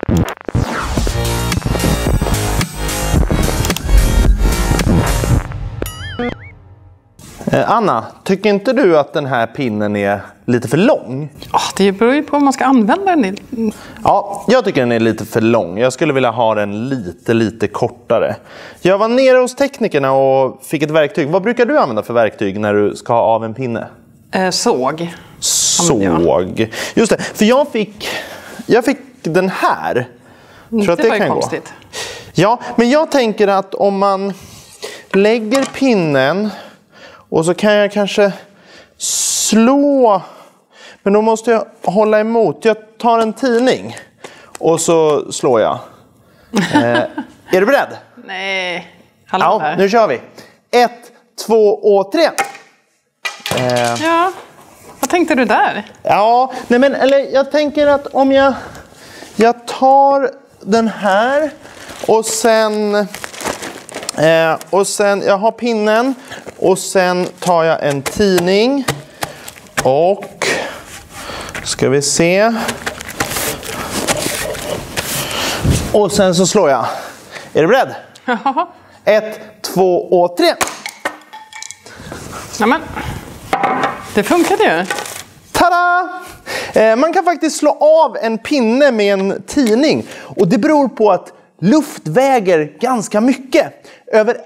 Anna, tycker inte du att den här pinnen är lite för lång? Ja, det beror ju på om man ska använda den. Ja, jag tycker den är lite för lång. Jag skulle vilja ha den lite kortare. Jag var nere hos teknikerna och fick ett verktyg. Vad brukar du använda för verktyg när du ska ha av en pinne? Såg. Såg. Just det, för jag fick den här. Tror att det var ju kan konstigt. gå. Ja, men jag tänker att om man lägger pinnen och så kan jag kanske slå, men då måste jag hålla emot. Jag tar en tidning och så slår jag. Är du beredd? Nej. Ja, nu kör vi. 1, 2 och 3. Ja, vad tänkte du där? Ja, nej men eller jag tänker att om jag tar den här och sen jag har pinnen och sen tar jag en tidning och ska vi se. Och sen så slår jag. Är du beredd? Ja. 1, 2 och 3. Nämen, det funkade ju. Tada! Man kan faktiskt slå av en pinne med en tidning. Och det beror på att luft väger ganska mycket. Över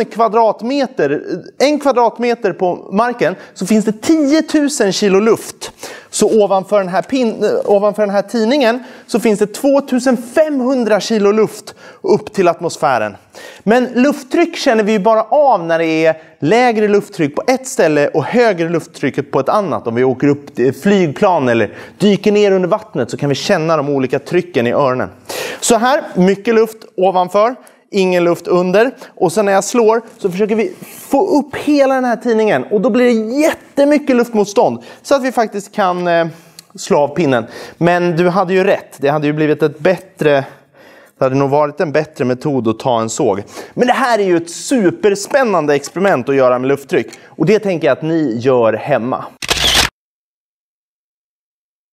en kvadratmeter på marken så finns det 10 000 kilo luft. Så ovanför den här tidningen så finns det 2500 kilo luft upp till atmosfären. Men lufttryck känner vi ju bara av när det är lägre lufttryck på ett ställe och högre lufttrycket på ett annat. Om vi åker upp till flygplan eller dyker ner under vattnet så kan vi känna de olika trycken i öronen. Så här, mycket luft ovanför, ingen luft under. Och sen när jag slår så försöker vi få upp hela den här tidningen. Och då blir det jättemycket luftmotstånd så att vi faktiskt kan slå av pinnen. Men du hade ju rätt, det hade ju blivit det hade nog varit en bättre metod att ta en såg. Men det här är ju ett superspännande experiment att göra med lufttryck. Och det tänker jag att ni gör hemma.